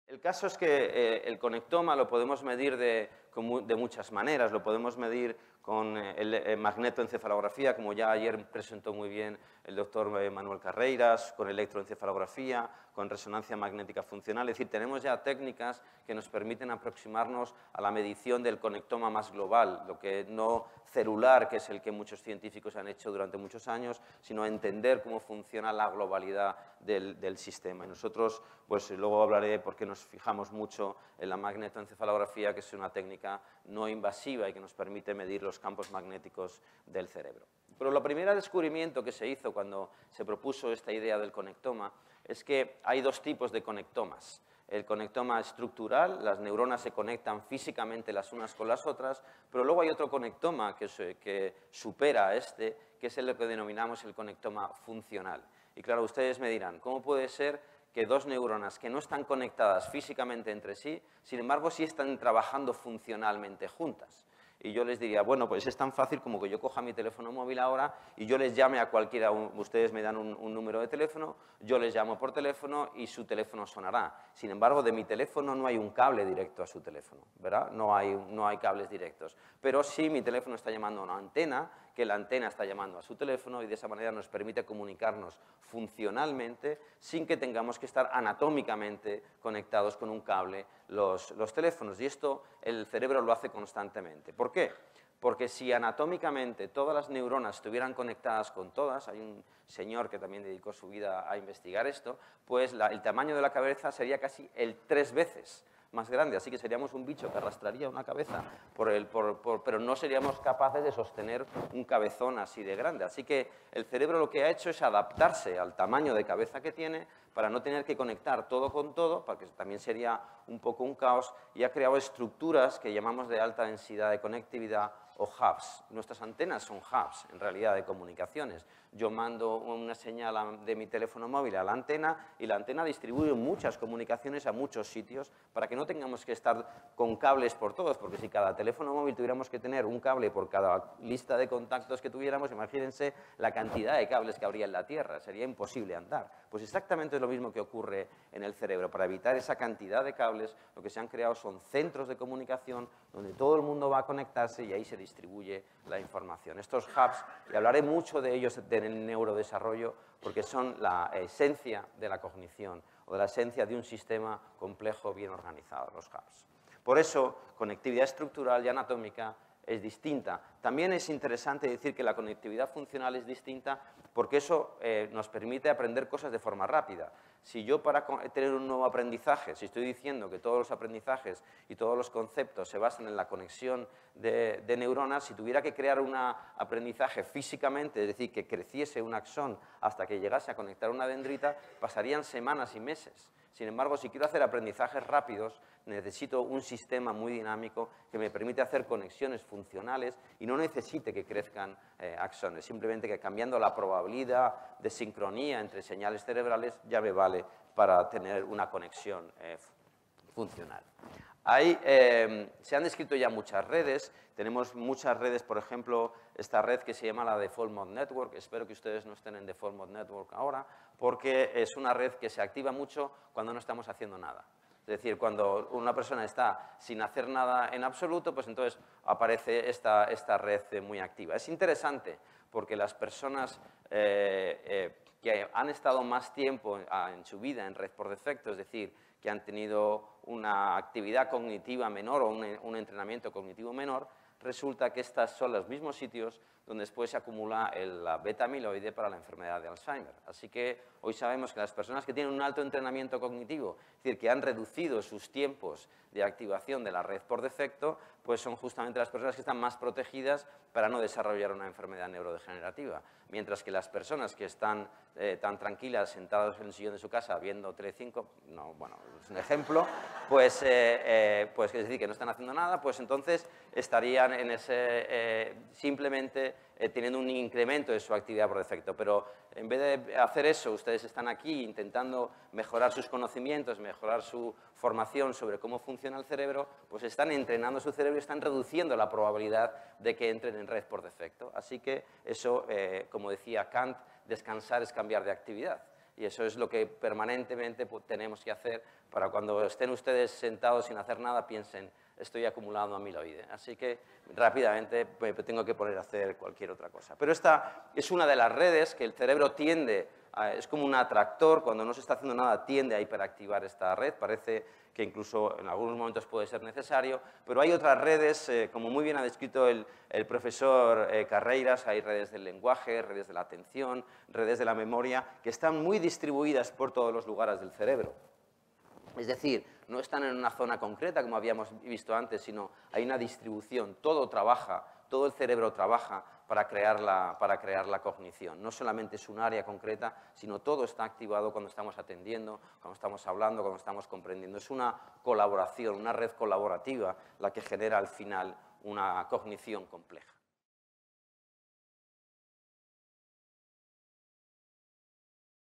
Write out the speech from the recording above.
El caso es que el conectoma lo podemos medir de muchas maneras. Lo podemos medir con el magnetoencefalografía, como ya ayer presentó muy bien el doctor Manuel Carreiras, con electroencefalografía, con resonancia magnética funcional. Es decir, tenemos ya técnicas que nos permiten aproximarnos a la medición del conectoma más global, lo que no celular, que es el que muchos científicos han hecho durante muchos años, sino entender cómo funciona la globalidad del sistema. Y nosotros, pues luego hablaré porque nos fijamos mucho en la magnetoencefalografía, que es una técnica no invasiva y que nos permite medir los campos magnéticos del cerebro. Pero el primer descubrimiento que se hizo cuando se propuso esta idea del conectoma es que hay dos tipos de conectomas. El conectoma estructural, las neuronas se conectan físicamente las unas con las otras, pero luego hay otro conectoma que supera a este, que es lo que denominamos el conectoma funcional. Y claro, ustedes me dirán, ¿cómo puede ser que dos neuronas que no están conectadas físicamente entre sí, sin embargo, sí están trabajando funcionalmente juntas? Y yo les diría, bueno, pues es tan fácil como que yo coja mi teléfono móvil ahora y yo les llame a cualquiera, ustedes me dan un número de teléfono, yo les llamo por teléfono y su teléfono sonará. Sin embargo, de mi teléfono no hay un cable directo a su teléfono, ¿verdad? No hay cables directos. Pero sí mi teléfono está llamando a una antena, que la antena está llamando a su teléfono y de esa manera nos permite comunicarnos funcionalmente sin que tengamos que estar anatómicamente conectados con un cable los teléfonos. Y esto el cerebro lo hace constantemente. ¿Por qué? Porque si anatómicamente todas las neuronas estuvieran conectadas con todas, hay un señor que también dedicó su vida a investigar esto, pues el tamaño de la cabeza sería casi 3 veces más grande, así que seríamos un bicho que arrastraría una cabeza, pero no seríamos capaces de sostener un cabezón así de grande. Así que el cerebro lo que ha hecho es adaptarse al tamaño de cabeza que tiene para no tener que conectar todo con todo, porque también sería un poco un caos, y ha creado estructuras que llamamos de alta densidad de conectividad o hubs. Nuestras antenas son hubs, en realidad, de comunicaciones. Yo mando una señal de mi teléfono móvil a la antena y la antena distribuye muchas comunicaciones a muchos sitios para que no tengamos que estar con cables por todos, porque si cada teléfono móvil tuviéramos que tener un cable por cada lista de contactos que tuviéramos, imagínense la cantidad de cables que habría en la Tierra, sería imposible andar. Pues exactamente es lo mismo que ocurre en el cerebro. Para evitar esa cantidad de cables, lo que se han creado son centros de comunicación donde todo el mundo va a conectarse y ahí se distribuye la información. Estos hubs, y hablaré mucho de ellos en el neurodesarrollo, porque son la esencia de la cognición o de la esencia de un sistema complejo bien organizado, los hubs. Por eso, conectividad estructural y anatómica es distinta. También es interesante decir que la conectividad funcional es distinta porque eso nos permite aprender cosas de forma rápida. Si yo para tener un nuevo aprendizaje, si estoy diciendo que todos los aprendizajes y todos los conceptos se basan en la conexión de neuronas, si tuviera que crear un aprendizaje físicamente, es decir, que creciese un axón hasta que llegase a conectar una dendrita, pasarían semanas y meses. Sin embargo, si quiero hacer aprendizajes rápidos, necesito un sistema muy dinámico que me permite hacer conexiones funcionales y no necesite que crezcan axones. Simplemente que cambiando la probabilidad de sincronía entre señales cerebrales ya me vale para tener una conexión funcional. Se han descrito ya muchas redes, tenemos muchas redes, por ejemplo, esta red que se llama la Default Mode Network, espero que ustedes no estén en Default Mode Network ahora, porque es una red que se activa mucho cuando no estamos haciendo nada. Es decir, cuando una persona está sin hacer nada en absoluto, pues entonces aparece esta red muy activa. Es interesante porque las personas que han estado más tiempo en su vida en red por defecto, es decir, que han tenido una actividad cognitiva menor o un entrenamiento cognitivo menor, resulta que estos son los mismos sitios donde después se acumula la beta-amiloide para la enfermedad de Alzheimer. Así que hoy sabemos que las personas que tienen un alto entrenamiento cognitivo, es decir, que han reducido sus tiempos de activación de la red por defecto, pues son justamente las personas que están más protegidas para no desarrollar una enfermedad neurodegenerativa. Mientras que las personas que están tan tranquilas, sentadas en el sillón de su casa viendo Telecinco, no, bueno, es un ejemplo, pues es decir, que no están haciendo nada, pues entonces estarían en simplemente teniendo un incremento de su actividad por defecto. Pero en vez de hacer eso, ustedes están aquí intentando mejorar sus conocimientos, mejorar su formación sobre cómo funciona el cerebro, pues están entrenando su cerebro y están reduciendo la probabilidad de que entren en red por defecto. Así que eso, como decía Kant, descansar es cambiar de actividad. y eso es lo que permanentemente tenemos que hacer para cuando estén ustedes sentados sin hacer nada, piensen, estoy acumulando amiloide. Así que rápidamente me tengo que poner a hacer cualquier otra cosa. Pero esta es una de las redes que el cerebro tiende, es como un atractor, cuando no se está haciendo nada tiende a hiperactivar esta red, parece que incluso en algunos momentos puede ser necesario, pero hay otras redes, como muy bien ha descrito el profesor Carreiras, hay redes del lenguaje, redes de la atención, redes de la memoria, que están muy distribuidas por todos los lugares del cerebro. Es decir, no están en una zona concreta, como habíamos visto antes, sino hay una distribución, todo trabaja, todo el cerebro trabaja para crear la cognición. No solamente es un área concreta, sino todo está activado cuando estamos atendiendo, cuando estamos hablando, cuando estamos comprendiendo. Es una colaboración, una red colaborativa la que genera al final una cognición compleja.